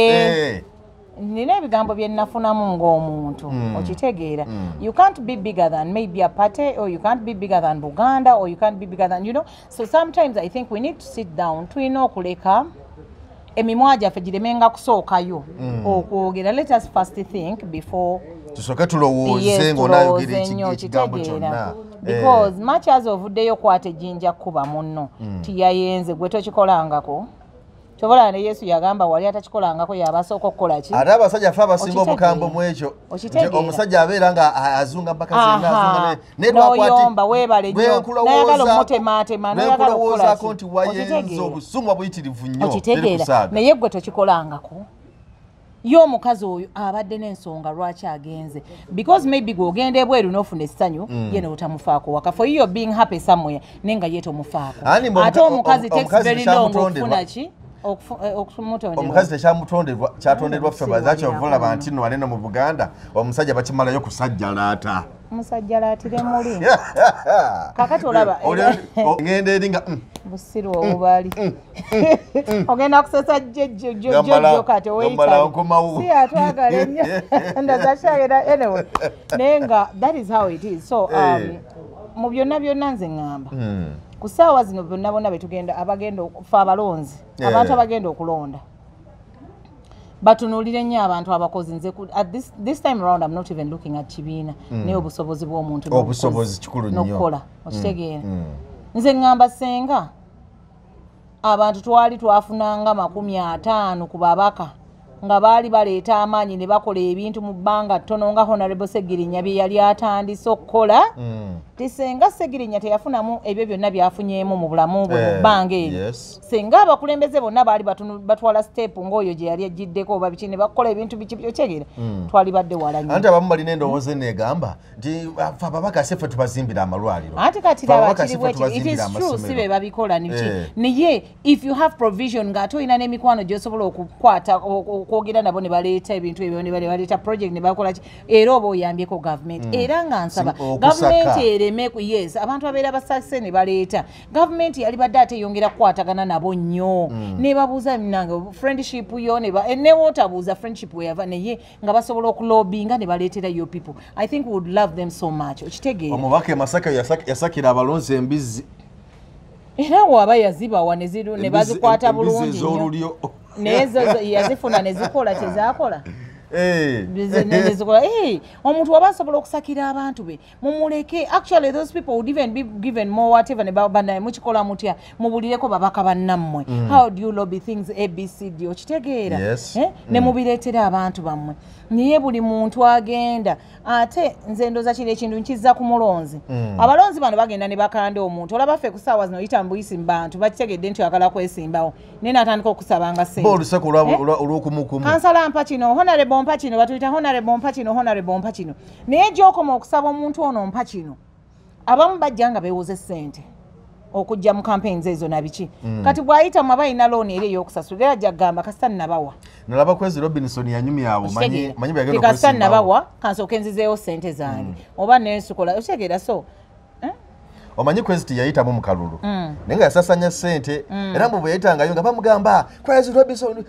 nina ebigambo bye nnafunamu ng'omuntu okitegeera you can't be bigger than maybe a party or you can't be bigger than Buganda or you can't be bigger than so sometimes I think we need to sit down tulina okuleka emimwa gyaffe giremenga kusookayo okwogera let us first think before tusooke tulowooze ng'onaayogera ekigambo kyonna because much as ovuddeyo kwata ejjinja kuba munno tiyayenze gwe tokikolangako kyobola ne Yesu yagamba wali atakikolangako yabasooka okukola ki ate abasajja ffe abasinga obukambo mu ekyo omusajja abeera nga azunga mpaka noyomba weebale nnyo nayagala omutemaatema nayagala okukolako nti wayenza obusumwa buyitirivu nnyo okitegeera naye gwe tokikolangako ye omukazi oyo abadde n'ensonga lwaki agenze because maybe gw'ogenda ebweru n'ofuna essanyu ye n'otamufaako waka for you being happy somewhere naye nga ye tomufaako ate omukazi takes very long okufuna ki omukazi tekyamutonderwa ffe bazakyovolaba nti no waneno mu Buganda omusajja bakimalayo kusajjalaata musajjalaatire muli kakati olaba ngenda eri nga busiru obubali ogenda kusesa jjojjo kati oweitali atwagala nnyo ndazakyagera anyway naye nga that is how it is so mu byonna nze ŋŋamba ku ssaawa zino bonna betugenda abagenda fe abalonzi abantu abagenda okulonda batunuulire nnyo abantu abakozi nze this time around I'm not even looking at kibiina naye obusobozi bw'omuntu obusobozi kikulu nnyo n'okukola okitegeera nze ŋŋamba senga abantu twali twafunanga 50 ku babaka nga baali baleeta amaanyi ne bakola ebintu mu bbanga ttono nga Honorable Segirinya bye yali atandise okukola tisenga Segirinya teyafunamu ebyo byonna byafunyeemu mu bulamu bwe mu bbanga eryo senga abakulembeze bonna baali batwala step ng'oyo gye yali ejjiddeko oba biki ne bakola ebintu biki okyegera twali badde wala nnyo anti abamu balina endowooza enegamba nti ababaka seffe tubazimbira amalwaliro anti kati laba kiri it is true si be babikola naye if you have provision ng'ate olina n'emikwano gy'osobola okukwata okwogera nabo ne baleeta ebintu ebyo ne baleeta project ne bakola ki era oba oyambyeko government era nga nsaba government ereme yes abantu abeera basase ne baleeta government yali badde ate yongera kukwatagana nabo nnyo ne babuuza nange friendship yo ne wotabuuza friendship we yava naye nga basobola okulobinga ne baleetera yo people I think we would love them so much okitegeera omubaka Masaka yasakira abalonzi embizi era waba yazibawa ne bazikwata bulungi nezo yazifuna ne zikola kyezakola omuntu waba asobola okusakira abantu be mumuleke actually those people would even be given more whatever ne banaye mukikola mutya mubulireko babaka bannammwe how do you lobby things abcd okitegeera ne mubireetera abantu bammwe niye buli muntu agenda ate nze ndoza kiri ekintu nkizza ku mulonzi abalonzi bano bagenda ne bakanda omuntu olaba ffe ku ssaawa zino oyita mbuyisi mu bantu bakitegedde nti oyagala kwesimbawo naye n'atandika okusabanga olusaku olw'okumukumu kansala mpa kino honorable mpa kino batuyita honorable mpa kino naye gy'okoma okusaba omuntu ono mpa kino abamu bajja nga beewoze ssente okujja mu campaigns ezo nabiki kati bw'ayita mu abalina looni eri ey'okusasula era ajja kugamba kasita nnabawa nalaba kwezi Robinson yanyumya abo manyi byagenda kasita nnabawa kansooka enzizeeyo ssente zange oba neesukola okitegeera so omanyi kwezi yayitamu mu kalulu naye nga yasasanya ssente era mbu bwe yayitangayo nga bamugamba kwezi Robinson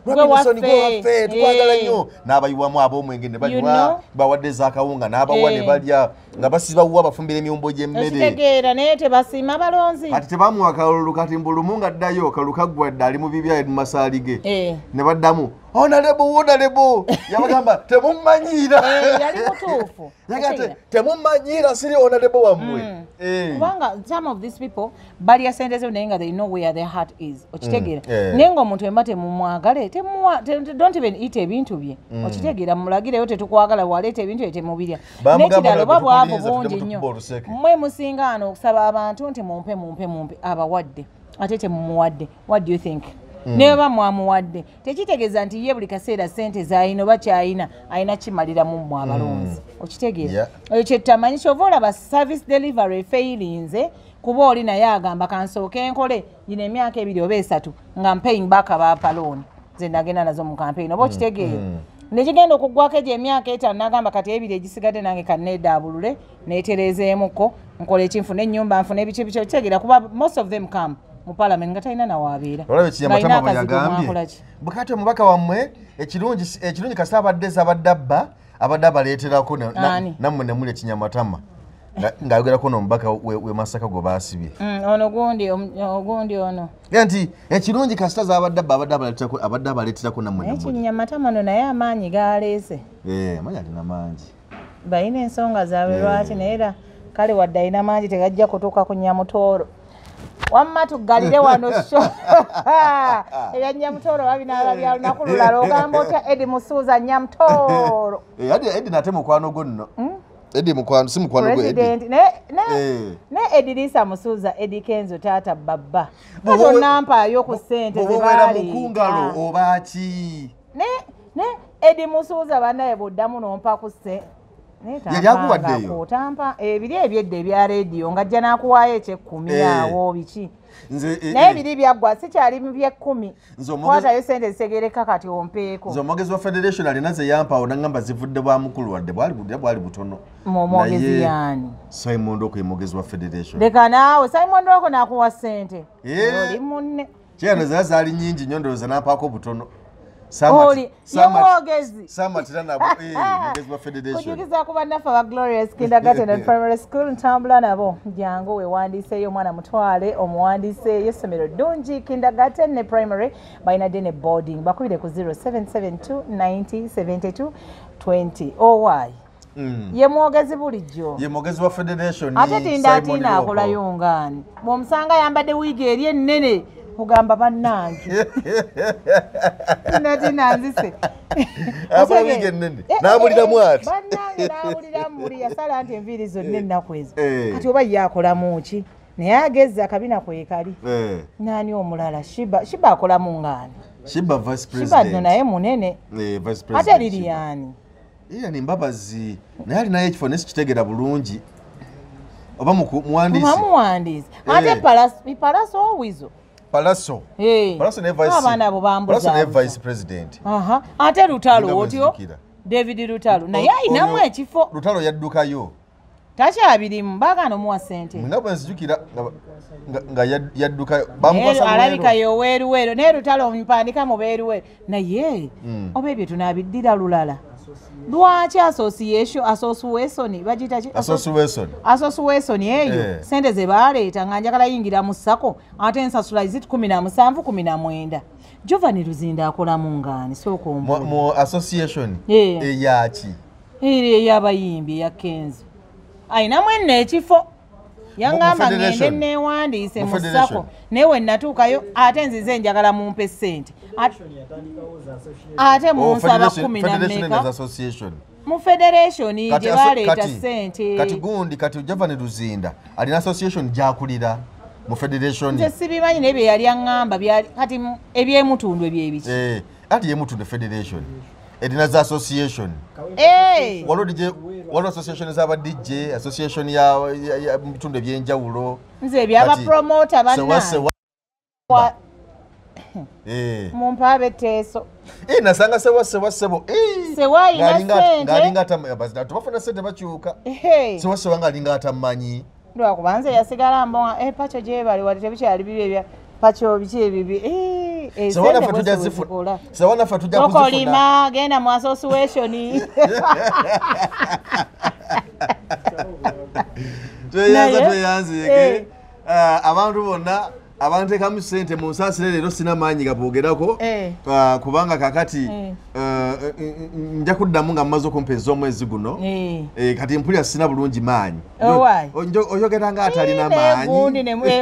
gwewaffe twagala nnyo n'abayiwamu ab'omwenge ne banywa bawadde zaakawunga n'abawa ne balya nga basibawuwa bafumbira emyumbo gy'emmere ekitegeera naye tebasiima abalonzi kati tebamuwa kalulu kati mbulumu nga addayo kalulu kaggwadde ali mu bibya mu masaali ge ne baddamu honorable yabagamba temummanyiira yali mutuufu temummanyiira siri honorable wammwe kubanga some of these people balya sente zo naye nga they know where their heart is okitegeera naye ng'omuntu emba temumwagale don't even eat ebintu bye okitegeera mulagireyo tetukwagala waleeta ebintu bye temubirya n'ekirala oba bwavu bungi nnyo mmwe musinga ano okusaba abantu nti mumpe abawadde ate temumuwadde what do you think naye oba mwamuwadde tekitegeeza nti ye buli kaseera ssente z'ayina oba kyayina ayina kimaliramu mmwe abalonzi okitegeera ekyo kyetamanyi kyova olaba service delivery failinze kuba oli naye agamba kansooke nkole yina emyaka 2 oba 3 nga mpaying back abapalooni nze nagenda nazo mu campaign oba okitegeera nekigenda okuggwako egyo emyaka 5 nagamba kati 2 egisigadde nange kanneedaabulule neetereezeemuko nkola ekinfuna ennyumba nfuna ebice okitegeera kuba most of them come mu parliament nga talina nawabeera olaba ekiyama bwe yagambye bukati omubaka wammwe ekirungi kasita abadde abadde abaleeterako nammwe ne muli ekinyamatama ng'ayogerako n'omubaka we Masaka gwe baasibye ono ogundi ono nti ekirungi kasita abadde abaleeterako nammwe ekinyamatama no naye amaanyi galeese amaanyi alina mangi balina ensonga zaabwe lwaki naye era kale wadde alina mangi tegajja kutuuka ku Nyamutooro wamma tugalire wano sho eya Nyamutooro babinaala bya lunaku lulala ogamba otya Edi Musuuza Nyamutooro Edi nate mukwano gwo nno Edi mukwano si mukwano gwo Edi ne Edi Lisa Musuuza Edi Kenzo taata baba kato nampaayo ku ssente zebaali mukungalo obaki ne Edi Musuuza banaye buddamu nompa ku ssente yakuwaddeyo otampa ebiri ebyedde ebya rediyo ngajja n'akuwaayo eky'ekkumi awo biki naye ebiri byaggwa sikyali mu by'ekkumi kwatayo sente zitegereka kati ompeeko nze omwogezi wa federation alina ze yampaawo nangamba zivudde bwa mukulu wadde bwali butono omwogezi yaani Simon Ndoko ye mwogezi wa federation leka naawe Simon Ndoko n'akuwa ssente oli munne kyano zira zaali nnyingi nnyo ndowooza n'ampaako butono kujukiza ku bannaffe aba Glorious Kindergarten and Primary School ntambula nabo jangu wewandiiseeyo omwana mutwale omuwandiiseeyo essomero ddungi Kindergarten ne Primary balina dde ne boarding bakubire ku 0772907220 owayi ye mwogezi bulijjo ye mwogezi wa federation ate tindaatiina akolayo ngaani bw'omusanga yambadde wiigi eri ennene kugamba bannange natinanzise abawige nnene n'abuliramu ati bannange n'abuliramu buli yasala nti enviiri zonna ennaku ezo kati oba yakolamu ki naye agezza akabina kwekali naani omulala shiba akolamu ngaani shiba vice president shiba naye munene ate liriyaani ni mbabazi naye alinayo ekifo nesikitegeera bulungi oba muwandiisi ate palaso owizo Palazzo ne vice president ate Lutalo otyo David Lutalo naye ayinamu ekifo Lutalo yaddukayo takyabirimu baagana omuwa ssente nga bwe nzijukira nga yaddukayo alabika yoweeruweero naye Lutalo omupandika mu beeruweero naye oba ebyo tunaabiddira lulala lwaki association bagitaki association eyo sente ze baaleeta nga njagala yingira mu ssako ate ensasula izit 17-19 Giovanni Luzinda akola mu ngaani sooka mu association eyaki ey'abayimbi eya Kenzo ayinamu enno ekifo yangamba ngende neewandiise mu ssako naye we natuukayo ate nzize njagala mumpe ssente ate munsaba 10 mu federation gye baleeta ssente kati Giovanni Luzinda alina association gyakulira mu federation nze sibimanyi naye bye yali aŋŋamba kati ebyemutundu ebyebiki ati yemutundu federation edina za association waliwo association z'aba DJ association ya bitundu ebyenjawulo nze ebyabapromota banna mumpa abetteeso nasanga sewasebo tubafuna sente bakyuka sewasewa nga alinga atamanyi lwakubanza yasigala mbonga paco gyebali wali tebikyali bibi ebya paco biki ebibi sewanaffe tujja kuzikolima genda mu association tweyanze abantu bonna abantekamu ssente mu nsaasire leero sina maanyi gaboogerako kubanga kakati nja kuddamu nga mmaze okumpeeza omwezi guno kati mpulira sina bulungi maanyi oyogera nga atalina maanyi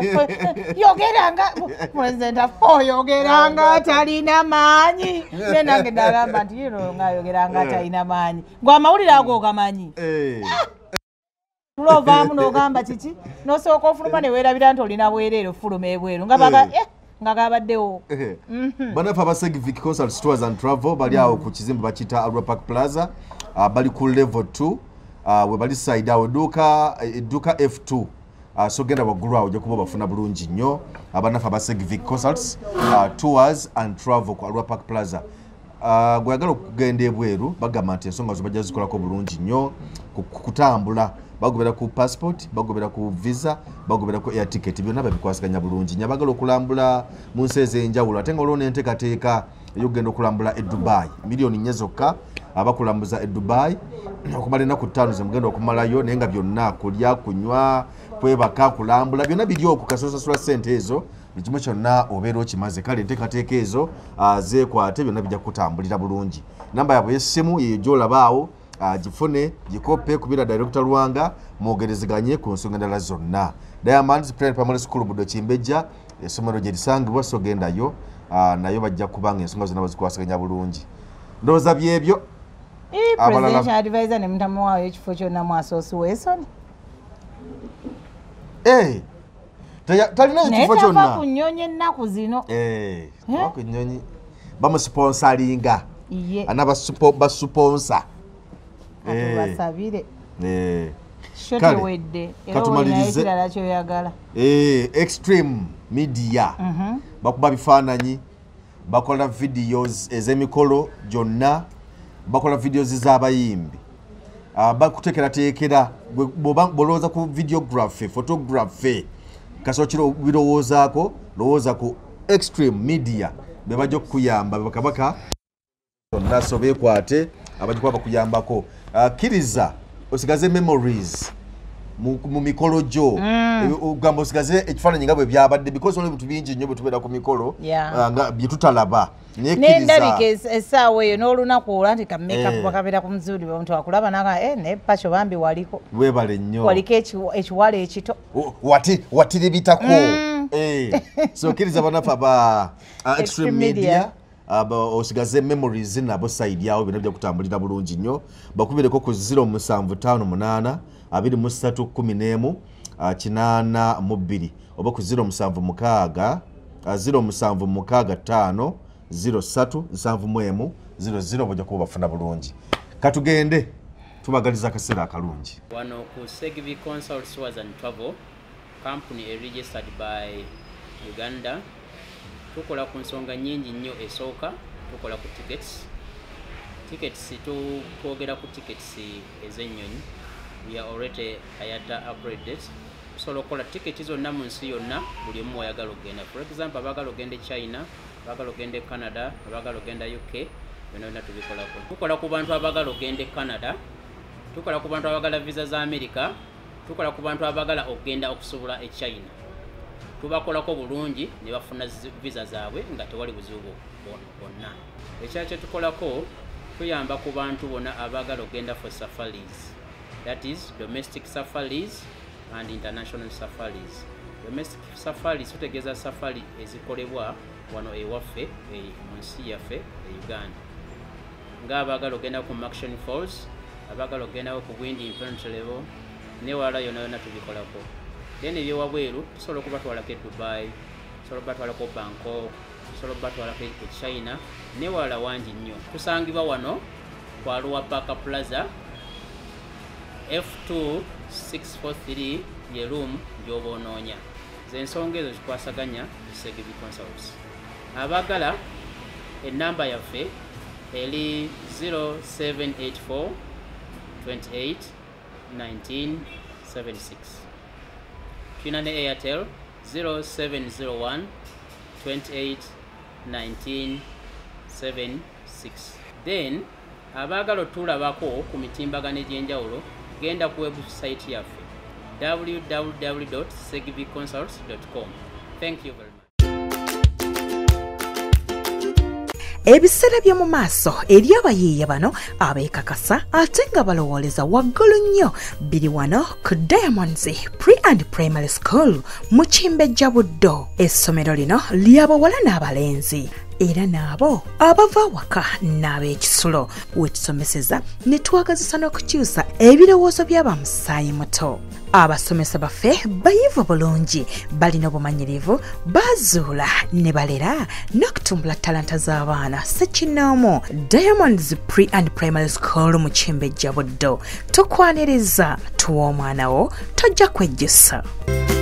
oyogera nga atalina maanyi ne nange ndagamba nti ngaayogera nga atalina maanyi gwe amawulire ago ogamanyi tulovaamu n'ogamba kiki n'osooka ofuluma ne weerabira nti olina bwereero fuluma ebweru nga gabaddewo banaffe aba Segivic Consults Tours and Travel bali awo ku kizimbe bakiyita Alua Park Plaza bali ku level 2 we bali side awo edduuka F2 so genda waggulu awo ojja kuba bafuna bulungi nnyo abanaffe aba Segivic Consults Tours and Travel ku Alua Park Plaza gweyagala okugenda ebweru bagamba nti ensonga zo bajja zikolako bulungi nnyo kutambula bagobera ku passport bagobera ku visa bagobera ku air ticket byonna babikwasiganya bulungi nyabagala okulambula mu nsi ez'enjawulo ate nga olwo n'enteekateeka ey'okugenda okulambula e Dubai miliyoni 4 zokka abakulambuza e Dubai okumala ennaku 5 ze mugenda okumalayo naye nga byonna kulya kunywa kwebaka kulambula byonna biri oku kasasasula ssente ezo ekimu kyonna obeera okimaze kale enteekateeka ezo zeekwate byonna bijja kutambulira bulungi namba yaabwe y'essimu yeyo gy'olabaawo gifune gikope kubira Director Lwanga mwogerezeganye ku nsonga endala zonna Diamonds Primary School Budo Kimbejja essomero gye lisangibwa so gendayo nayo bajja kubanga ensonga zonna bazikwasaganya bulungi ndowooza byebyo Presidential Advisor ne mutamu waayo ekifo kyonna mu association talina ekifo kyonna naye kunyonyi ennaku zino kunyonyi bamusponsalinga anabasuponsa atubasabire shotewedde era olinayo ekirala kyoyagala Extreme Media bakuba bifaananyi bakola videos ez'emikolo gyonna bakola videos z'abayimbi bakuteekerateekera bw'olowooza ku videography photography kasokiro birowoozaako lowooza ku Extreme Media be bajja okukuyamba bakabaka zonna so beekwate abajja kuba bakuyambako kkiriza osigaze memories mu mikolo gyo ogamba osigaze ekifaananyi nga bwe byabadde because olwo ebintu bingi nnyo bwe tubeera ku mikolo nga bye tutalaba nendabika essaawa eyo n'olunaku olwa nti kameka bakabeera ku muzuuli omuntu akulaba naga naye paco bambi waliko weebale nnyo waliko ekiwala ekito watiribitako so kkiriza banaffe aba Extreme Media osigaze memories nabo side yawo bino bya kutambulira bulungi nnyo bakubireko ku 0758 2311 882 oba ku 0765 0765 0371 bajja kuba bafuna bulungi katugende tubagaliza akaseera akalungi wano ku Segivic Consults Tours and Travel company registered by Uganda tukola ku nsonga nnyingi nnyo. Esooka tukola ku tickets twogera ku tickets ez'ennyonyi. We are already IATA upgraded. Tusobola okukola tickets zonna mu nsi yonna buli omu wayagala okugenda. For example, abaagala okugenda China, abaagala okugenda Canada, abaagala okugenda UK, byonna tubikolako. Tukola ku bantu abaagala okugenda Canada, tukola ku bantu abaagala visa za America, tukola ku bantu abaagala okugenda okusobola e China. Tubakolako bulungi ne bafuna visa zaabwe nga tewali buzibu bwonna. Ekirala kye tukolako, tuyamba ku bantu bonna abaagala okugenda for safaris. That is domestic safaris and international safaris. Domestic safaris tutegeeza safari ezikolebwa wano ewaffe mu nsi yaffe Uganda. Ng'abaagala okugenda ku Maction Falls, abaagala okugenda ku Bwindi Impenetrable, newala yonna tubikolako. Then ebyewabweru tusobola okubatwalako e Dubai, tusobola okubatwalako Bangkok, tusobola okubatwalako e China, newala wangi nnyo. Tusangibwa wano ku Arua Park Plaza, F2643 ye room gy'oba onoonya. Z'ensonga ezo zikwasaganya Segibi Consults. Abaagala ennamba yaffe eri 0784 28 1976. Tulina ne Airtel 0701 28 1976. Then abaagala otulabako ku mitimbagano egy'enjawulo, genda ku website yaffe www.segibiconsults.com. Thank you very much. Ebiseera by'omu maaso eri abayiiya bano abeekakasa ate nga balowooleza waggulu nnyo biri wano ku Diamonds Pre and Primary School mu Kimbejja Buddo. Essomero lino ly'abawala n'abalenzi era naabo abava waka n'ab'ekisulo wetusomeseza ne twagazisa n'okukyusa ebirowoozo by'abamusaayi muto. Abasomesa baffe bayivu bulungi, balina obumanyirivu, bazuula ne balera n'okutumbula talanta z'abaana ssekinnoomu. Diamonds Pre and Primary School mu Kimbejja Buddo. Tukwaniriza tuwa omwana wo tojja kwejjusa.